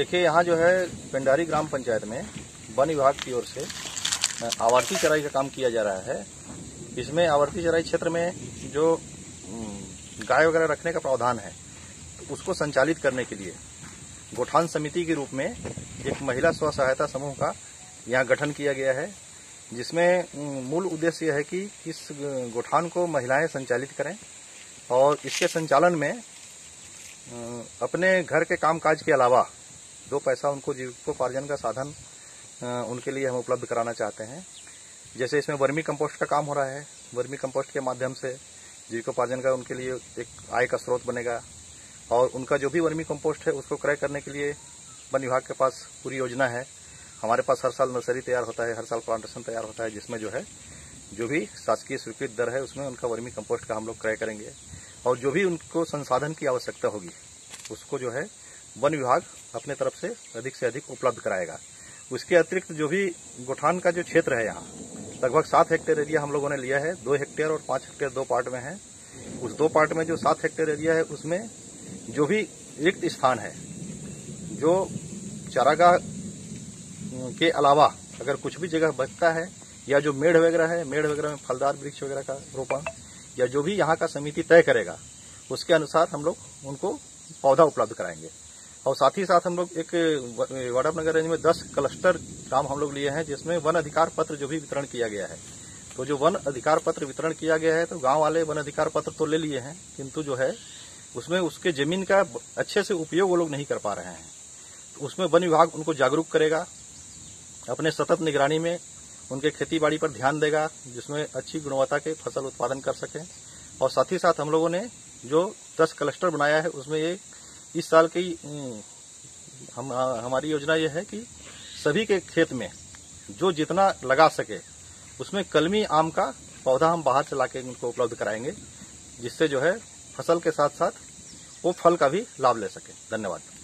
देखिए, यहाँ जो है पेंडारी ग्राम पंचायत में वन विभाग की ओर से आवर्ती चराई का काम किया जा रहा है। इसमें आवर्ती चराई क्षेत्र में जो गाय वगैरह रखने का प्रावधान है, तो उसको संचालित करने के लिए गोठान समिति के रूप में एक महिला स्व सहायता समूह का यहाँ गठन किया गया है, जिसमें मूल उद्देश्य यह है कि इस गोठान को महिलाएं संचालित करें और इसके संचालन में अपने घर के कामकाज के अलावा दो पैसा उनको जीविकोपार्जन का साधन उनके लिए हम उपलब्ध कराना चाहते हैं। जैसे इसमें वर्मी कंपोस्ट का काम हो रहा है, वर्मी कंपोस्ट के माध्यम से जीविकोपार्जन का उनके लिए एक आय का स्रोत बनेगा और उनका जो भी वर्मी कंपोस्ट है उसको क्रय करने के लिए वन विभाग के पास पूरी योजना है। हमारे पास हर साल नर्सरी तैयार होता है, हर साल प्लांटेशन तैयार होता है, जिसमें जो है जो भी शासकीय स्वीकृत दर है उसमें उनका वर्मी कंपोस्ट का हम लोग क्रय करेंगे और जो भी उनको संसाधन की आवश्यकता होगी उसको जो है वन विभाग अपने तरफ से अधिक उपलब्ध कराएगा। उसके अतिरिक्त जो भी गोठान का जो क्षेत्र है, यहाँ लगभग 7 हेक्टेयर एरिया हम लोगों ने लिया है। 2 हेक्टेयर और 5 हेक्टेयर दो पार्ट में है। उस 2 पार्ट में जो 7 हेक्टेयर एरिया है उसमें जो भी रिक्त स्थान है, जो चारागाह के अलावा अगर कुछ भी जगह बचता है या जो मेड़ वगैरह है, मेड़ वगैरह में फलदार वृक्ष वगैरह का रोपण या जो भी यहाँ का समिति तय करेगा उसके अनुसार हम लोग उनको पौधा उपलब्ध कराएंगे। और साथ ही साथ हम लोग एक वाड़ानगर रेंज में 10 क्लस्टर काम हम लोग लिए हैं, जिसमें वन अधिकार पत्र जो भी वितरण किया गया है। तो जो वन अधिकार पत्र वितरण किया गया है, तो गांव वाले वन अधिकार पत्र तो ले लिए हैं, किंतु जो है उसमें उसके जमीन का अच्छे से उपयोग वो लोग नहीं कर पा रहे हैं। तो उसमें वन विभाग उनको जागरूक करेगा, अपने सतत निगरानी में उनके खेती बाड़ी पर ध्यान देगा, जिसमें अच्छी गुणवत्ता के फसल उत्पादन कर सकें। और साथ ही साथ हम लोगों ने जो 10 क्लस्टर बनाया है उसमें ये इस साल की हमारी योजना यह है कि सभी के खेत में जो जितना लगा सके उसमें कलमी आम का पौधा हम बाहर से लाके उनको उपलब्ध कराएंगे, जिससे जो है फसल के साथ साथ वो फल का भी लाभ ले सके। धन्यवाद।